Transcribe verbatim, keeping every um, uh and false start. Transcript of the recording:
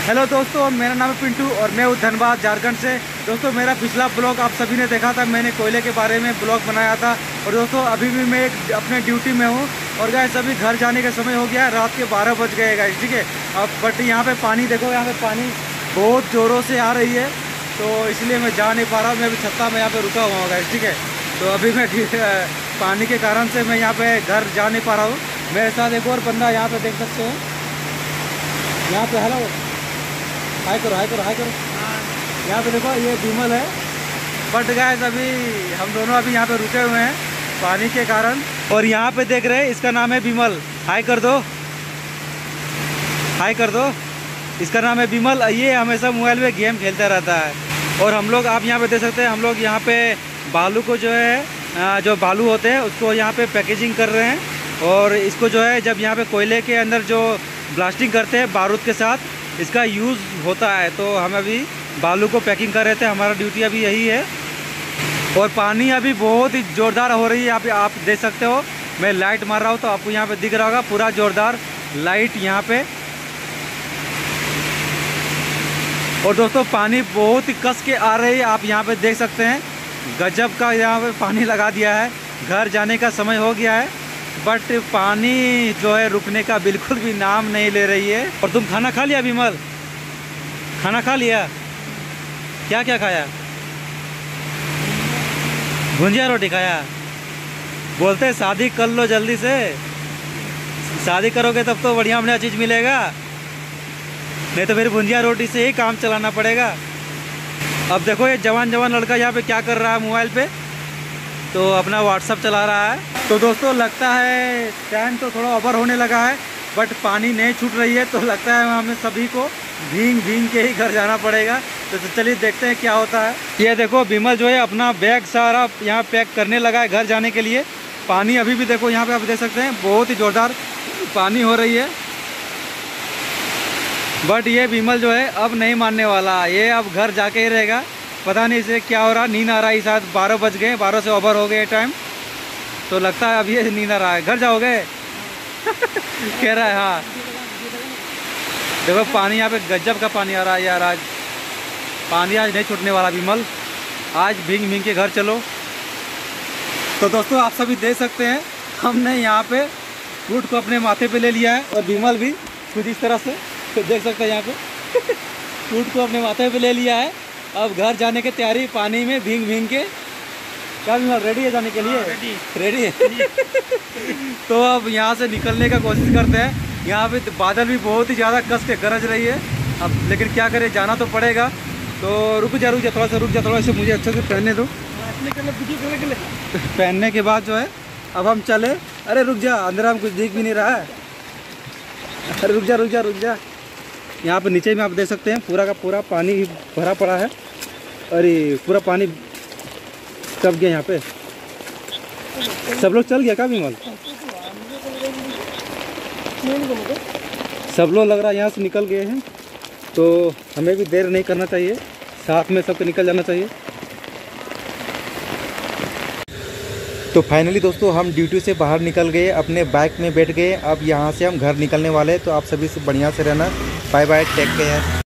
Hello दोस्तों, मेरा नाम है पिंटू और मैं हूँ धनबाद झारखंड से। दोस्तों मेरा पिछला ब्लॉग आप सभी ने देखा था, मैंने कोयले के बारे में ब्लॉग बनाया था। और दोस्तों अभी भी मैं एक अपने ड्यूटी में हूँ और गाइस अभी घर जाने का समय हो गया है, रात के बारह बज गए गाइस, ठीक है। अब बट यहाँ पे पानी देखो, यहाँ पे पानी बहुत ज़ोरों से आ रही है, तो इसलिए मैं जा नहीं पा रहा हूँ। मैं अभी छत्ता में यहाँ पर रुका हुआ हूँ गाइस, ठीक है। तो अभी मैं पानी के कारण से मैं यहाँ पर घर जा नहीं पा रहा हूँ। मेरे साथ एक और बंदा यहाँ पर देख सकते हैं, यहाँ पे हेलो हाय करो हाय करो हाय करो यहाँ पे देखो, ये विमल है। बट गाइस अभी हम दोनों अभी यहाँ पे रुके हुए हैं पानी के कारण। और यहाँ पे देख रहे हैं, इसका नाम है विमल। हाय कर दो, हाय कर दो। इसका नाम है विमल। ये हमेशा मोबाइल में गेम खेलता रहता है। और हम लोग आप यहाँ पे देख सकते हैं, हम लोग यहाँ पे बालू को जो है, जो बालू होते हैं उसको यहाँ पे पैकेजिंग कर रहे हैं। और इसको जो है जब यहाँ पे कोयले के अंदर जो ब्लास्टिंग करते हैं बारूद के साथ, इसका यूज़ होता है। तो हम अभी बालू को पैकिंग कर रहे थे, हमारा ड्यूटी अभी यही है। और पानी अभी बहुत ही ज़ोरदार हो रही है, आप आप देख सकते हो। मैं लाइट मार रहा हूँ तो आपको यहाँ पे दिख रहा होगा, पूरा ज़ोरदार लाइट यहाँ पे। और दोस्तों पानी बहुत ही कस के आ रही है, आप यहाँ पे देख सकते हैं। गजब का यहाँ पे पानी लगा दिया है। घर जाने का समय हो गया है, बट पानी जो है रुकने का बिल्कुल भी नाम नहीं ले रही है। और तुम खाना खा लिया विमल? खाना खा लिया? क्या क्या खाया? भुंजिया रोटी खाया? बोलते शादी कर लो जल्दी से, शादी करोगे तब तो बढ़िया बढ़िया चीज़ मिलेगा, नहीं तो फिर भुंजिया रोटी से ही काम चलाना पड़ेगा। अब देखो ये जवान जवान लड़का यहाँ पे क्या कर रहा है, मोबाइल पे तो अपना व्हाट्सअप चला रहा है। तो दोस्तों लगता है टाइम तो थोड़ा ओवर होने लगा है, बट पानी नहीं छूट रही है, तो लगता है हमें सभी को भींग भींग के ही घर जाना पड़ेगा। तो, तो चलिए देखते हैं क्या होता है। ये देखो विमल जो है अपना बैग सारा यहाँ पैक करने लगा है घर जाने के लिए। पानी अभी भी देखो यहाँ पे आप देख सकते हैं, बहुत ही ज़ोरदार पानी हो रही है। बट ये विमल जो है अब नहीं मानने वाला, ये अब घर जाके ही रहेगा। पता नहीं इसे क्या हो रहा, नींद आ रहा है। शायद बारह बज गए, बारह से ओवर हो गए टाइम, तो लगता है अब ये नींद आ रहा है। घर जाओगे? कह रहा है हाँ। देखो पानी यहाँ पे गजब का पानी आ रहा है यार। आज पानी आज नहीं छूटने वाला विमल, आज भींग भींग के घर चलो। तो दोस्तों आप सभी देख सकते हैं, हमने यहाँ पे फ्रूट को अपने माथे पे ले लिया है और विमल भी कुछ इस तरह से, तो देख सकते हैं यहाँ पे फ्रूट को अपने माथे पे ले लिया है। अब घर जाने की तैयारी, पानी में भींग भींग के। क्या विमल रेडी है जाने के लिए? रेडी रेडी है तो अब यहाँ से निकलने का कोशिश करते हैं। यहाँ पे बादल भी बहुत ही ज़्यादा कस के गरज रही है अब, लेकिन क्या करें, जाना तो पड़ेगा। तो रुक जा रुक जा थोड़ा सा रुक जा थोड़ा सा, मुझे अच्छे से पहनने दो। पहनने के बाद जो है अब हम चले। अरे रुक जा, अंदर हम कुछ दिख भी नहीं रहा है। अरे रुक जा रुक जा रुक जा। यहाँ पर नीचे में आप देख सकते हैं पूरा का पूरा पानी भरा पड़ा है। अरे पूरा पानी कब गया यहाँ पे? सब लोग चल गया क्या विमल? सब लोग लग रहा है यहाँ से निकल गए हैं, तो हमें भी देर नहीं करना चाहिए, साथ में सबको निकल जाना चाहिए। तो फाइनली दोस्तों हम ड्यूटी से बाहर निकल गए, अपने बाइक में बैठ गए। अब यहाँ से हम घर निकलने वाले हैं, तो आप सभी से बढ़िया से रहना। Bye bye, take care.